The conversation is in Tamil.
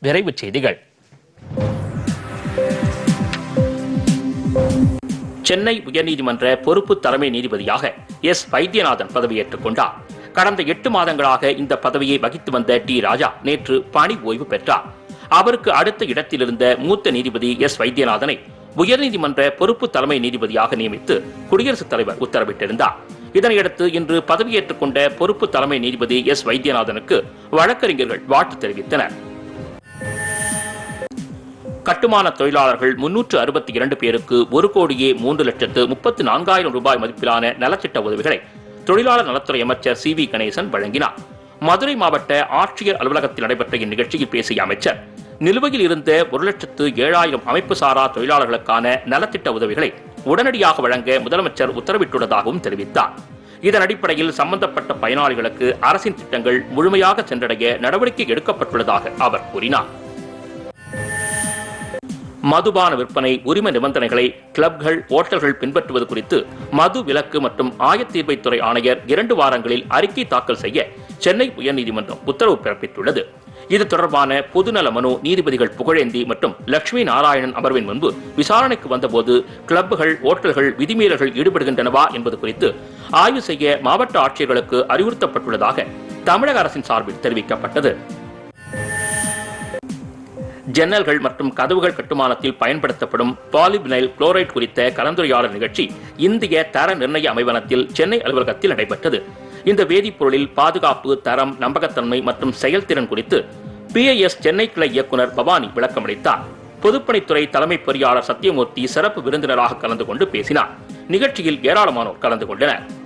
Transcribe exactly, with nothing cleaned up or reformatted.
விரைவுச் செய்திகள். சென்னை உயர்நீதிமன்ற பொறுப்பு தலைமை நீதிபதியாக எஸ் வைத்தியநாதன் பதவியேற்றுக் கொண்டார். கடந்த எட்டு மாதங்களாக இந்த பதவியை வகித்து வந்த டி ராஜா நேற்று பணி ஓய்வு பெற்றார். அவருக்கு அடுத்த இடத்தில் இருந்த மூத்த நீதிபதி எஸ் வைத்தியநாதனை உயர்நீதிமன்ற பொறுப்பு தலைமை நீதிபதியாக நியமித்து குடியரசுத் தலைவர் உத்தரவிட்டிருந்தார். இதனையடுத்து இன்று பதவியேற்றுக் கொண்ட பொறுப்பு தலைமை நீதிபதி எஸ் வைத்தியநாதனுக்கு வழக்கறிஞர்கள் வாழ்த்து தெரிவித்தனர். கட்டுமான தொழிலாளர்கள் முன்னூற்று அறுபத்தி இரண்டு பேருக்கு ஒரு கோடியே மூன்று லட்சத்து முப்பத்தி நான்காயிரம் ரூபாய் மதிப்பிலான நலத்திட்ட உதவிகளை தொழிலாளர் நலத்துறை அமைச்சர் சி வி கணேசன் வழங்கினார். மதுரை மாவட்ட ஆட்சியர் அலுவலகத்தில் நடைபெற்ற இந்நிகழ்ச்சியில் பேசிய அமைச்சர், நிலுவையில் இருந்த ஒரு லட்சத்து ஏழாயிரம் அமைப்பு சாரா தொழிலாளர்களுக்கான நலத்திட்ட உதவிகளை உடனடியாக வழங்க முதலமைச்சர் உத்தரவிட்டுள்ளதாகவும் தெரிவித்தார். இதன் அடிப்படையில் சம்பந்தப்பட்ட பயனாளிகளுக்கு அரசின் திட்டங்கள் முழுமையாக சென்றடைய நடவடிக்கை எடுக்கப்பட்டுள்ளதாக அவர் கூறினார். மதுபான விற்பனை உரிம நிபந்தனைகளை கிளப்கள், ஓட்டல்கள் பின்பற்றுவது குறித்து மது விலக்கு மற்றும் ஆயத்தீர்வைத்துறை ஆணையர் இரண்டு வாரங்களில் அறிக்கை தாக்கல் செய்ய சென்னை உயர்நீதிமன்றம் உத்தரவு பிறப்பித்துள்ளது. இது தொடர்பான பொதுநல மனு நீதிபதிகள் புகழேந்தி மற்றும் லட்சுமி நாராயணன் அமர்வின் முன்பு விசாரணைக்கு வந்தபோது கிளப்புகள், ஓட்டல்கள் விதிமீறல்கள் ஈடுபடுகின்றனவா என்பது குறித்து ஆய்வு செய்ய மாவட்ட ஆட்சியர்களுக்கு அறிவுறுத்தப்பட்டுள்ளதாக தமிழக அரசின் சார்பில் தெரிவிக்கப்பட்டது. ஜன்னல்கள் மற்றும் கதவுகள் கட்டுமானத்தில் பயன்படுத்தப்படும் பாலிவினைல் குளோரைட் குறித்த கலந்துரையாடல் நிகழ்ச்சி இந்திய தர நிர்ணய அமைவனத்தில் சென்னை அலுவலகத்தில் நடைபெற்றது. இந்த வேதிப்பொருளில் பாதுகாப்பு, தரம், நம்பகத்தன்மை மற்றும் செயல்திறன் குறித்து பி ஐ எஸ் சென்னை கிளை இயக்குநர் பவானி விளக்கமளித்தார். பொதுப்பணித்துறை தலைமை பொறியாளர் சத்தியமூர்த்தி சிறப்பு விருந்தினராக கலந்து கொண்டு பேசினார். நிகழ்ச்சியில் ஏராளமானோர் கலந்து கொண்டனர்.